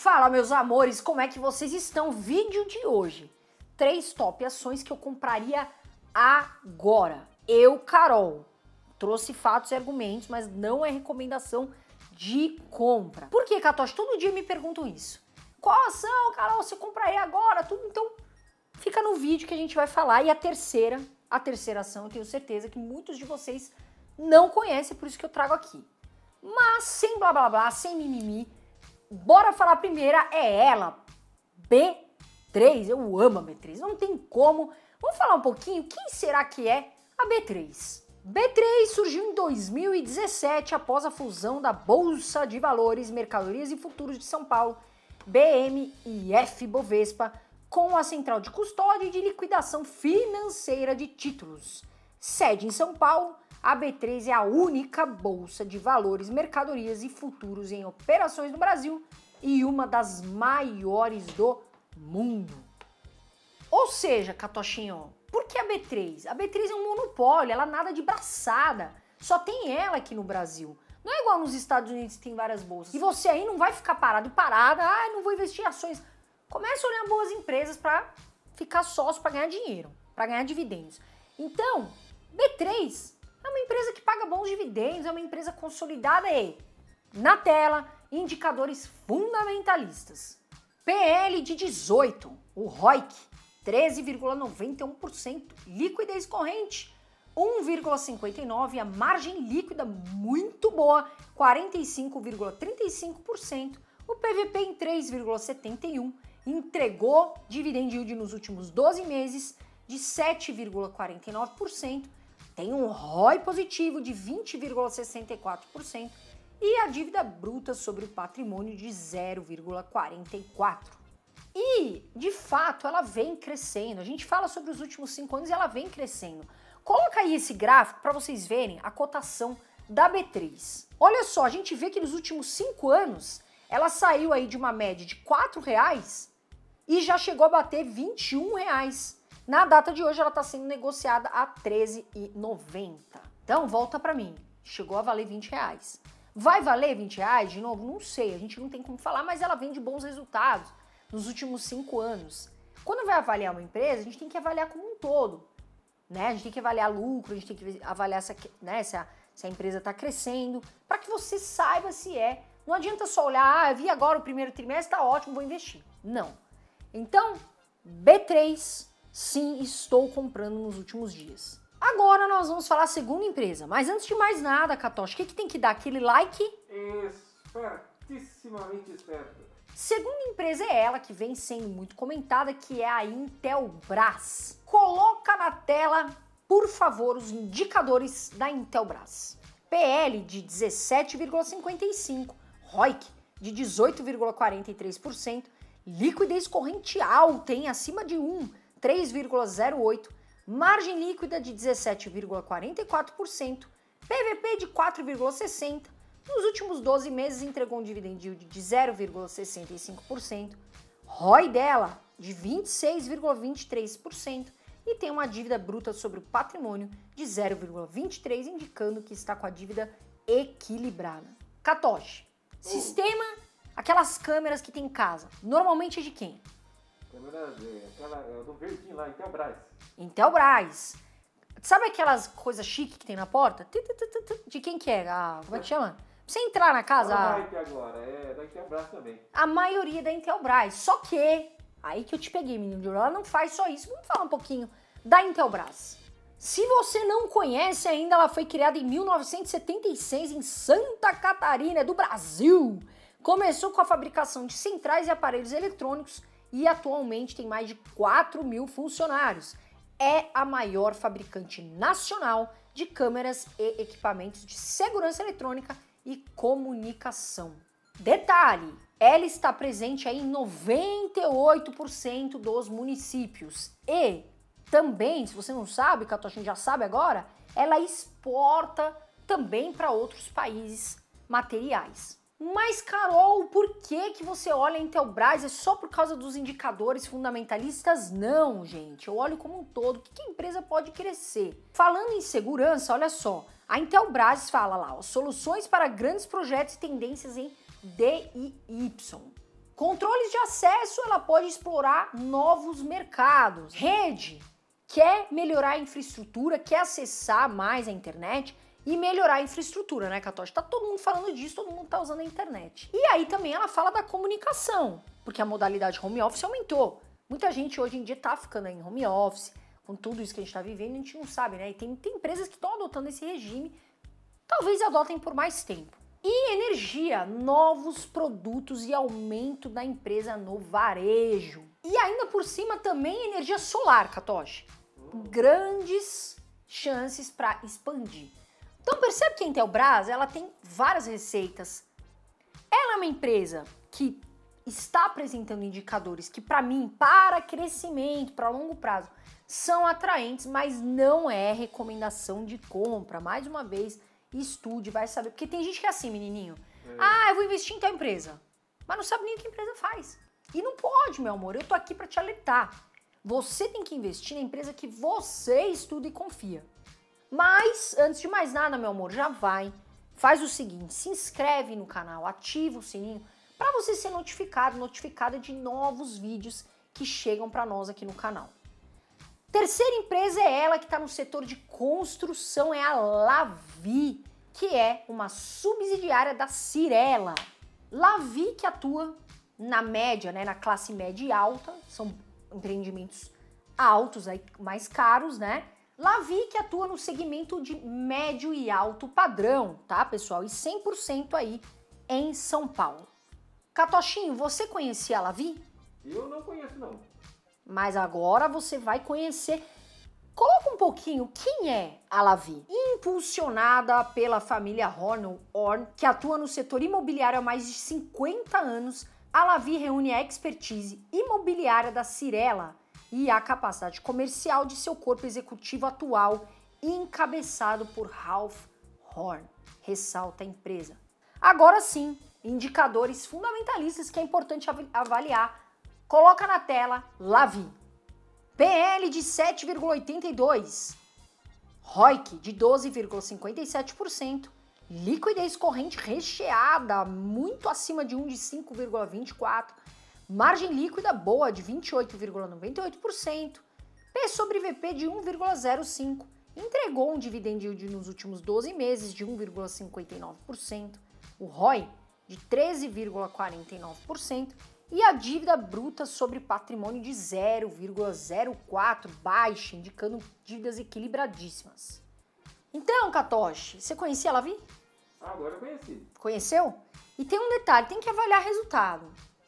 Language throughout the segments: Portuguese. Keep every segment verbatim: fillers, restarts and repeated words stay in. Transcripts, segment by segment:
Fala, meus amores, como é que vocês estão? Vídeo de hoje, três top ações que eu compraria agora. Eu, Carol, trouxe fatos e argumentos, mas não é recomendação de compra. Por que, Catoche? Todo dia me perguntam isso. Qual ação, Carol, você compraria agora? Tudo, então fica no vídeo que a gente vai falar. E a terceira, a terceira ação, eu tenho certeza que muitos de vocês não conhecem, por isso que eu trago aqui. Mas sem blá blá blá, sem mimimi, bora falar a primeira, é ela, B três, eu amo a B três, não tem como. Vamos falar um pouquinho, quem será que é a B três? B três surgiu em dois mil e dezessete após a fusão da Bolsa de Valores, Mercadorias e Futuros de São Paulo, B M e F Bovespa, com a central de custódia e de liquidação financeira de títulos. Sede em São Paulo, a B três é a única bolsa de valores, mercadorias e futuros em operações no Brasil e uma das maiores do mundo. Ou seja, Catochinho, por que a B três? A B três é um monopólio, ela nada de braçada, só tem ela aqui no Brasil. Não é igual nos Estados Unidos que tem várias bolsas. E você aí não vai ficar parado e parada, ah, não vou investir em ações. Comece a olhar boas empresas para ficar sócio, para ganhar dinheiro, para ganhar dividendos. Então, B três é uma empresa que paga bons dividendos, é uma empresa consolidada e, na tela, indicadores fundamentalistas. P L de dezoito, o R O I C, treze vírgula noventa e um por cento, liquidez corrente, um vírgula cinquenta e nove por cento, a margem líquida muito boa, quarenta e cinco vírgula trinta e cinco por cento, o P V P em três vírgula setenta e um por cento, entregou dividend yield nos últimos doze meses de sete vírgula quarenta e nove por cento, tem um R O I positivo de vinte vírgula sessenta e quatro por cento e a dívida bruta sobre o patrimônio de zero vírgula quarenta e quatro por cento. E, de fato, ela vem crescendo. A gente fala sobre os últimos cinco anos e ela vem crescendo. Coloca aí esse gráfico para vocês verem a cotação da B três. Olha só, a gente vê que nos últimos cinco anos ela saiu aí de uma média de quatro reais e já chegou a bater vinte e um reais. Na data de hoje ela está sendo negociada a treze reais e noventa centavos. Então volta para mim, chegou a valer vinte reais. Vai valer vinte reais de novo? Não sei, a gente não tem como falar, mas ela vem de bons resultados nos últimos cinco anos. Quando vai avaliar uma empresa, a gente tem que avaliar como um todo, né? A gente tem que avaliar lucro, a gente tem que avaliar se, né, se, a, se a empresa está crescendo, para que você saiba se é. Não adianta só olhar, ah, eu vi agora o primeiro trimestre, tá ótimo, vou investir. Não. Então, B três, sim, estou comprando nos últimos dias. Agora nós vamos falar a segunda empresa, mas antes de mais nada, Catoche, o que, que tem que dar? Aquele like? Espertissimamente esperto. Segunda empresa é ela que vem sendo muito comentada, que é a Intelbras. Coloca na tela, por favor, os indicadores da Intelbras. P L de dezessete vírgula cinquenta e cinco, R O I C de dezoito vírgula quarenta e três por cento, liquidez corrente alta, hein, acima de um, três vírgula zero oito por cento, margem líquida de dezessete vírgula quarenta e quatro por cento, P V P de quatro vírgula sessenta por cento, nos últimos doze meses entregou um dividend yield de zero vírgula sessenta e cinco por cento, R O I dela de vinte e seis vírgula vinte e três por cento e tem uma dívida bruta sobre o patrimônio de zero vírgula vinte e três por cento, indicando que está com a dívida equilibrada. Catoche, Oh. sistema, aquelas câmeras que tem em casa, normalmente é de quem? Câmera de, aquela do verdinho lá, Intelbras. Intelbras. Sabe aquelas coisas chiques que tem na porta? De quem que é? Ah, como é que chama? Pra você entrar na casa... Não vai ter agora, é da Intelbras também. A maioria da Intelbras. Só que, aí que eu te peguei, menino, ela não faz só isso. Vamos falar um pouquinho da Intelbras. Se você não conhece ainda, ela foi criada em mil novecentos e setenta e seis em Santa Catarina, do Brasil. Começou com a fabricação de centrais e aparelhos eletrônicos e atualmente tem mais de quatro mil funcionários. É a maior fabricante nacional de câmeras e equipamentos de segurança eletrônica e comunicação. Detalhe, ela está presente aí em noventa e oito por cento dos municípios e também, se você não sabe, que a gente já sabe agora, ela exporta também para outros países materiais. Mas, Carol, por que que você olha a Intelbras? É só por causa dos indicadores fundamentalistas? Não, gente. Eu olho como um todo. O que que a empresa pode crescer? Falando em segurança, olha só. A Intelbras fala lá, ó, soluções para grandes projetos e tendências em D I Y. Controles de acesso, ela pode explorar novos mercados. Rede, quer melhorar a infraestrutura, quer acessar mais a internet e melhorar a infraestrutura, né, Catoche? Tá todo mundo falando disso, todo mundo tá usando a internet. E aí também ela fala da comunicação, porque a modalidade home office aumentou. Muita gente hoje em dia tá ficando em home office, com tudo isso que a gente tá vivendo, a gente não sabe, né? E tem, tem empresas que estão adotando esse regime, talvez adotem por mais tempo. E energia, novos produtos e aumento da empresa no varejo. E ainda por cima também energia solar, Catoche. Grandes chances para expandir. Então percebe que a Intelbras, ela tem várias receitas. Ela é uma empresa que está apresentando indicadores que para mim, para crescimento, para longo prazo, são atraentes, mas não é recomendação de compra. Mais uma vez, estude, vai saber. Porque tem gente que é assim, menininho. É. Ah, eu vou investir em tal empresa. Mas não sabe nem o que a empresa faz. E não pode, meu amor. Eu tô aqui para te alertar. Você tem que investir na empresa que você estuda e confia. Mas, antes de mais nada, meu amor, já vai. Faz o seguinte, se inscreve no canal, ativa o sininho para você ser notificado, notificada de novos vídeos que chegam para nós aqui no canal. Terceira empresa é ela que está no setor de construção, é a Lavi, que é uma subsidiária da Cyrela. Lavi que atua na média, né, na classe média e alta, são empreendimentos altos, aí, mais caros, né? Lavi que atua no segmento de médio e alto padrão, tá, pessoal? E cem por cento aí em São Paulo. Catochinho, você conhecia a Lavi? Eu não conheço, não. Mas agora você vai conhecer. Coloca um pouquinho quem é a Lavi. Impulsionada pela família Horn, Horn, que atua no setor imobiliário há mais de cinquenta anos, a Lavi reúne a expertise imobiliária da Cyrela e a capacidade comercial de seu corpo executivo atual, encabeçado por Ralph Horn, ressalta a empresa. Agora sim, indicadores fundamentalistas que é importante avaliar. Coloca na tela, Lavi. P L de sete vírgula oitenta e dois, R O I C de doze vírgula cinquenta e sete por cento, liquidez corrente recheada, muito acima de um de cinco vírgula vinte e quatro por cento, margem líquida boa de vinte e oito vírgula noventa e oito por cento, P sobre V P de um vírgula zero cinco por cento, entregou um dividend yield nos últimos doze meses de um vírgula cinquenta e nove por cento, o R O I de treze vírgula quarenta e nove por cento e a dívida bruta sobre patrimônio de zero vírgula zero quatro por cento, baixa, indicando dívidas equilibradíssimas. Então, Catoche, você conhecia a Lavi? Agora eu conheci. Conheceu? E tem um detalhe, tem que avaliar resultado.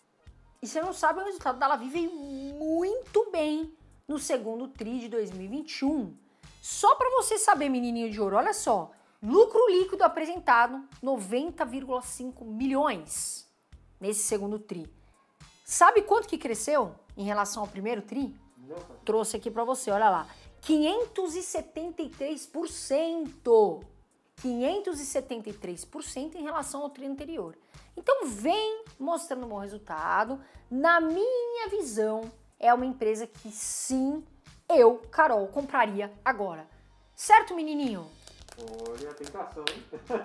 E você não sabe, o resultado da Lavi veio muito bem no segundo tri de dois mil e vinte e um. Só para você saber, menininho de ouro, olha só. Lucro líquido apresentado, noventa vírgula cinco milhões nesse segundo tri. Sabe quanto que cresceu em relação ao primeiro tri? Não. Trouxe aqui para você, olha lá. quinhentos e setenta e três por cento. quinhentos e setenta e três por cento em relação ao tri anterior. Então vem mostrando um bom resultado. Na minha visão, é uma empresa que sim, eu, Carol, compraria agora. Certo, menininho? Olha a tentação, hein?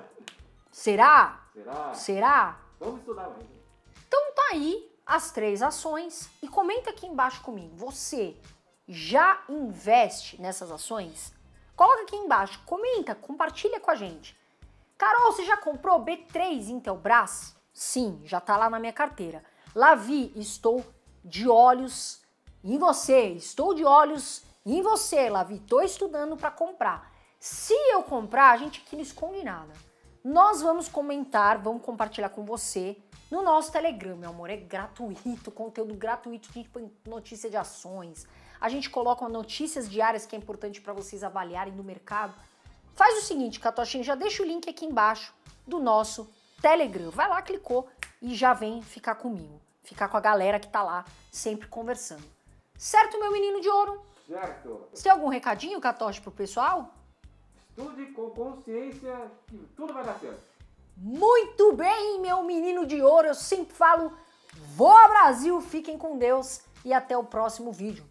Será? Será? Será? Vamos estudar mais. Então tá aí as três ações e comenta aqui embaixo comigo. Você já investe nessas ações? Coloca aqui embaixo, comenta, compartilha com a gente. Carol, você já comprou B três Intelbras? Sim, já tá lá na minha carteira. Lavi, estou de olhos em você. Estou de olhos em você, Lavi. Tô estudando para comprar. Se eu comprar, a gente aqui não esconde nada. Nós vamos comentar, vamos compartilhar com você no nosso Telegram, meu amor. É gratuito, conteúdo gratuito, tipo notícia de ações. A gente coloca notícias diárias que é importante para vocês avaliarem no mercado. Faz o seguinte, Catochinho, já deixa o link aqui embaixo do nosso Telegram. Vai lá, clicou e já vem ficar comigo. Ficar com a galera que tá lá sempre conversando. Certo, meu menino de ouro? Certo. Você tem algum recadinho, Catoche, pro pessoal? Estude com consciência que tudo vai dar certo. Muito bem, meu menino de ouro. Eu sempre falo, voa Brasil, fiquem com Deus e até o próximo vídeo.